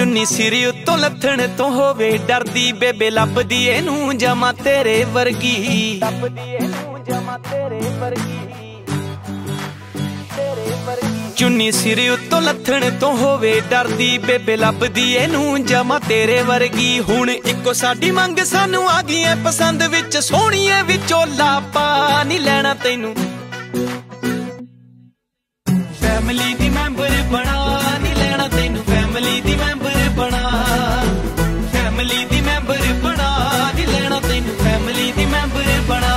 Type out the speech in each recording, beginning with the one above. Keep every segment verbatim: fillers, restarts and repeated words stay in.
चुन्नी सिरी उत्तों लथण तो होवे डरदी बेबे लभदी एनू जमा तेरे वर्गी लभदी एनू जमा तेरे वर्गी तेरे वर्गी चुन्नी सिरी उत्तों लथण तो होवे डरदी बेबे लभदी एनू जमा तेरे वर्गी हुण इक्को साडी मंग सानू आ गई है पसंद विच सोहणीए विचोला पा नहीं लैणा तैनू फैमिली दी मैंबर बना नहीं लैणा तैनू फैमिली दी मैंबर बना फैमिली दी मैंबर बना नहीं लैणा तैनू फैमिली दी मैंबर बना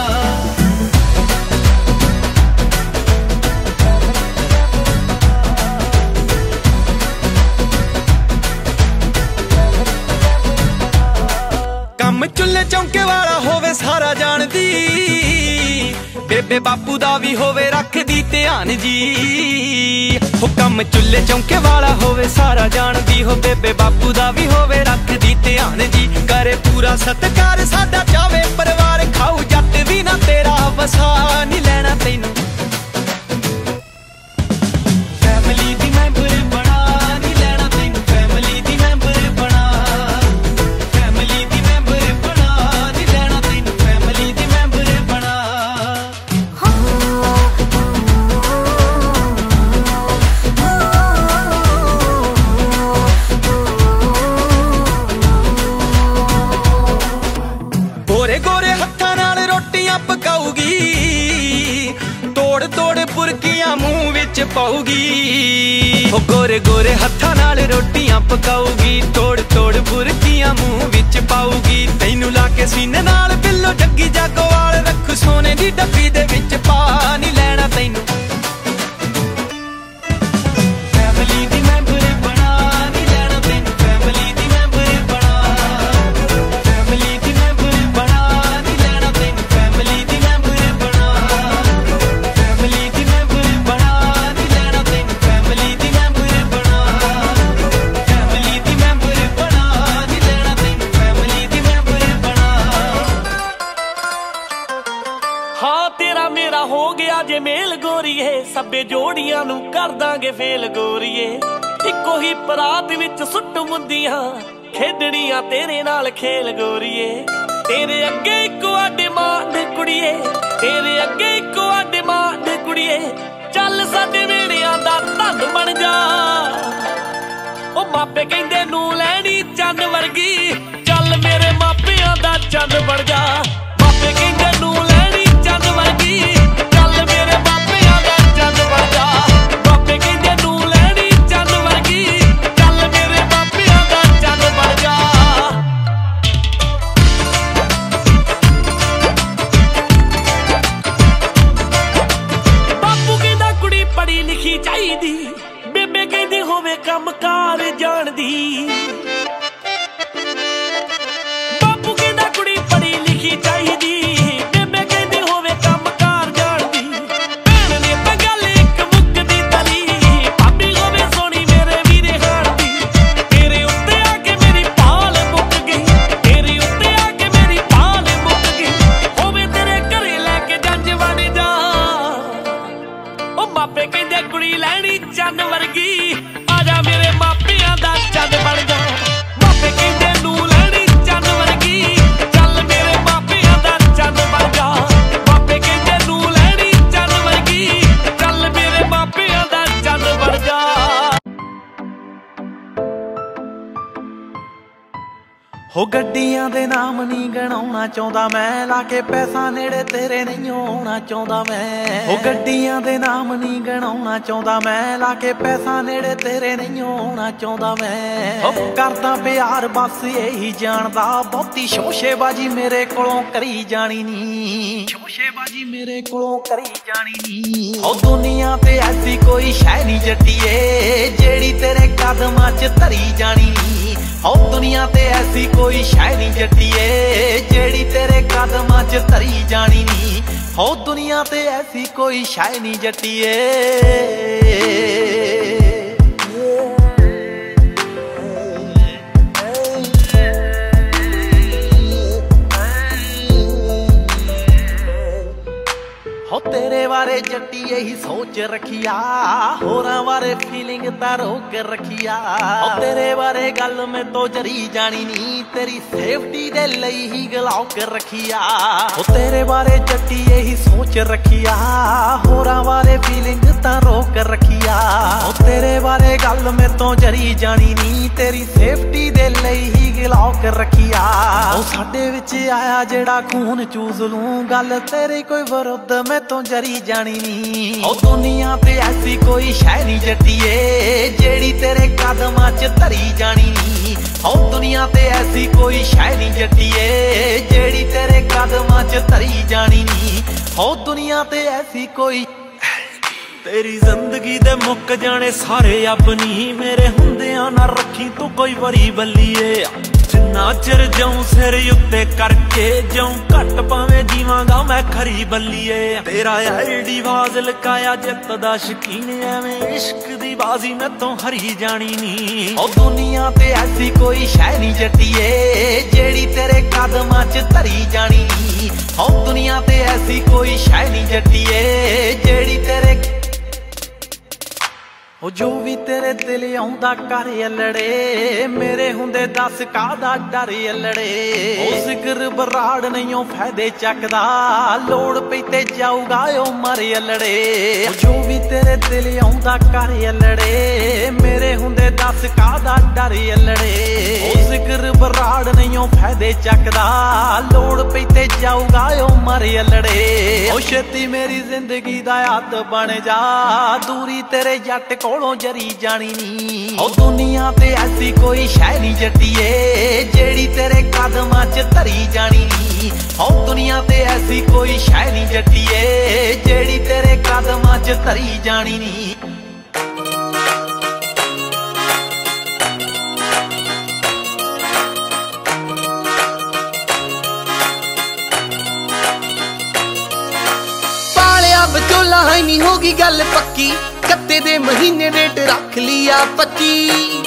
कम चुल्हे चौंके वाला होवे सारा जानदी बेबे बापू दा भी होवे रखदी ध्यान जी हो कम चुल्हे चौंके वाला होवे सारा जानदी हो बेबे बापू दा भी होवे रखदी ध्यान जी करे पूरा सत्कार साडा चावे परिवार खाऊ जट भी ना तेरा वसा नहीं लैणा तैनू फैमिली दी मैंबर बना नहीं लैणा तैनू फैमिली दी मैंबर बना फैमिली दी मैंबर बना नहीं लैणा तैनू फैमिली दी मैंबर बना गोरे गोरे हत्थां नाल रोटियां पकाऊगी तोड़ तोड़ पुरकियां मुंह विच पाऊगी ओ गोरे गोरे हत्थां नाल रोटियां पकाऊगी तोड़ तोड़ पुरकियां मुंह विच पाऊगी तैनू लाके सीने नाल बिल्लो जग्गी जागोवाल रख सोने दी डब्बी दे विच पा नहीं लैणा तैनू फैमिली दी मैंबर बना नहीं लैणा तैनू फैमिली दी मैंबर बना फैमिली दी मैंबर बना नहीं लैणा तैनू फैमिली दी मैंबर बना फैमिली दी मैंबर बना नहीं लैणा तैनू फैमिली दी मैंबर बना फैमिली दी मैंबर बना नहीं लैणा तैनू फैमिली दी मैंबर बना हाँ तेरा मेरा हो गया जे मेल गोरीए सब्बे जोड़ियां नू कर दांगे फेल गोरीए इक्को ही परात विच सुट मुंदियां खेडणियां तेरे नाल खेल गोरीए तेरे अगे इक्को आडे मांड कुड़िए तेरे अगे इक्को आडे मांड कुड़िए चल साडे वेड़ियां दा धन बन जा ओ मापे कहंदे नू लैणी चंद वर्गी चल मेरे मापियां दा चंद बन जा मापे कहंदे नू लैणी चंद वर्गी चल मेरे मापियां दा चंद बन जा मापे कहंदे नू लैणी चंद वर्गी चल मेरे मापियां दा चंद बन जा बापू कहंदा कुड़ी पढ़ी लिखी चाहीदी बेबे कहंदी होवे काम कार जानदी बापू कहंदा कुड़ी पढ़ी लिखी चाहीदी बेबे कहंदी होवे काम कार जानदी भैण ने तां गल इक मुक्कदी तली भाभी होवे सोहणी मेरे वीरे हाण दी तेरे उत्ते आके मेरी पाल मुक गई तेरे उत्ते आके मेरी पाल मुक गई होवे तेरे घरे लैके जंज बन जा ओ मापे कहंदे कुड़ी लैणी चंद वर्गी आजा मेरे मापियां दा चंद बन जा मापे कहंदे नू लैणी चंद वर्गी चल मेरे मापियां दा चंद बन जा मापे कहंदे नू लैणी चंद वर्गी चल मेरे मापियां दा चंद बन जा हो गड्डियां दे नाम नहीं गणाउणा चाहुंदा मैं लाके पैसा नेड़े तेरे नहीं आउणा चाहुंदा मैं हो गड्डियां दे नाम नहीं गणाउणा चाहुंदा मैं लाके पैसा नेड़े तेरे नहीं आउणा चाहुंदा मैं हो करदा प्यार बस यही जानदा बहुती शोशेबाजी मेरे कोलों करी जानी नी शोशेबाजी मेरे कोलों करी जानी नी हो दुनिया ते ऐसी कोई शै नहीं जट्टिए जेड़ी तेरे कदमां च धरी जानी नी हो दुनिया ते ऐसी कोई शै नहीं जट्टिए जेड़ी तेरे कदमां च धरी जानी नी हो दुनिया ते ऐसी कोई शै नहीं जट्टिए हो तेरे बारे जट्टी यही सोच रखिया, होरां बारे फीलिंग तां रोक रखिया। तेरे बारे गल में तो जरी जानी नी, तेरी सेफ्टी दे लई ही गलौक रखिया। तेरे बारे जट्टी यही सोच रखिया, होरां बारे फीलिंग तां रोक रखिया। तेरे बारे गल में तो जरी जानी नी, तेरी सेफ्टी दे लई ही गलौक रखिया। साडे विच आया जेड़ा खून चूस लूं, गल तेरी कोई विरुद्ध मैं तो जरी जानी नी। ओ दुनिया ते ऐसी कोई शै नी जट्टिए, जेड़ी तेरे कदमां च धरी जानी नी। ओ दुनिया ते ऐसी कोई शै नी जट्टिए, जेड़ी तेरे कदमां च धरी जानी नी। ओ दुनिया ते ऐसी कोई तेरी जिंदगी दे मुक जाने सारे अपनी, मेरे हुंदियां ना रखी तू कोई वरी बल्लीए। जिन्ना चिर जाऊं सिर उत्ते करके जाऊं, घट पावे जीवांगा मैं खरी बल्लीए। तेरा आईडी बाज लकाया जित दा शकीन, एवें इश्क दी बाजी मैं तो हरी जानी नी। ओ दुनिया ते ऐसी कोई शै नी जट्टिए, जेड़ी तेरे कदमां च धरी जानी नी। ओ दुनिया ते ऐसी कोई शै नी जट्टिए, जेड़ी तेरे ओ जो भी तेरे दिल आउंदा कर अल्लड़े, मेरे हुंदे दस कादा डर अल्लड़े। ओ जिक्र बराड़ नहीं ओ फायदे चकदा, लोड़ पई ते जाऊगा ओ मर अल्लड़े। ओ जो भी तेरे दिल आउंदा कर अल्लड़े, मेरे हुंदे दस कादा डर अल्लड़े। ओ जिक्र बराड़ नहीं ओ फायदे चकदा, लोड़ पई ते जाऊगा ओ मर अल्लड़े। ओ छेती मेरी जिंदगी दा याद बन जा, दूरी तेरे जट कोलों जरी जानी नी। ओ दुनिया ते ऐसी कोई शै नी जट्टिए, जेड़ी तेरे कदमां च धरी जानी नी। ओ दुनिया ते ऐसी कोई शै नी जट्टिए, जेड़ी तेरे कदमां च धरी जानी नी। पालिया बचोला है नी होगी गल पक्की, कत्ते दे महीने डेट रख लिया पच्ची।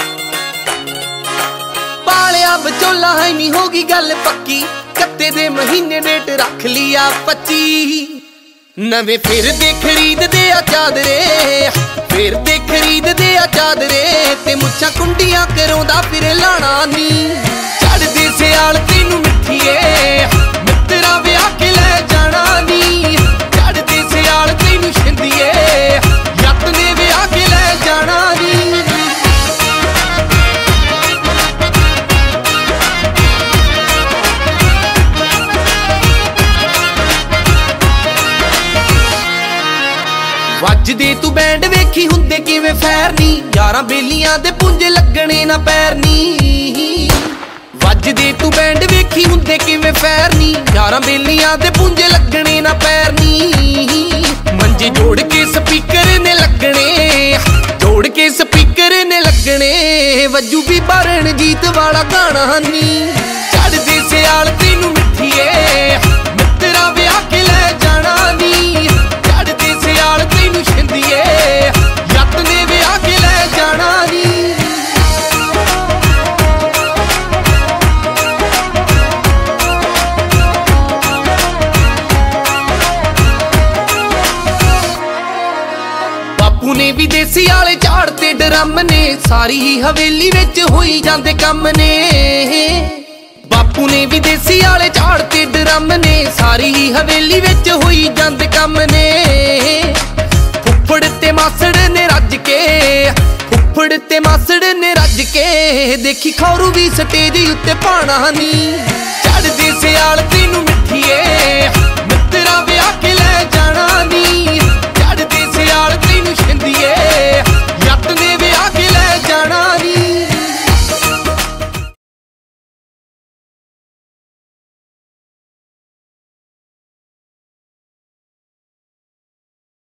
पालिया बचोला है नी होगी गल पक्की, कत्ते दे महीने डेट रख लिया पच्ची। नवे फिर दे खरीद दे आ चादरे, फिर दे खरीद दे आ चादरे, ते मुच्छां कुंडियां करोंदा फिर लाना नी। चढ़दे सियाल तेनू मिठिए, मित्तरा विआह के ले जाना नी। चढ़दे सियाल तेनू छिंदिए, जत ने विआह के ले जाना नी। वजदे तू बैंड वेखी हुंदे किवें फैर नी, यारां बेलियां दे पुंजे लगने ना पैर नी। वजदे तू बैंड वेखी हुंदे किवें फैर नी, यारां बेलियां दे पुंजे लगने ना पैर नी। मंजे जोड़ के स्पीकर ने लगने, जोड़ के स्पीकर ने लगने, वजू भी बारण जीत वाला गाना नी। चढ़दे सियाल तेनू मिठिए, मित्तरा विआह के ले जाना नी। चढ़दे सियाल तेनू छिंदिए, जत ने विआह के ले जाना नी। ने विदेसी आले झाड़ते ड्रम ने, सारी ही हवेली विच होई जांदे कम ने। बापू ने विदेसी आले झाड़ते ड्रम ने, सारी ही हवेली विच होई जांदे कम ने। फुफड़ ते मासड़ ने रज के, फुफड़ ते मासड़ ने रज के, देखी खौरू भी स्टेज उत्ते पाना नी। चढ़दे सियाल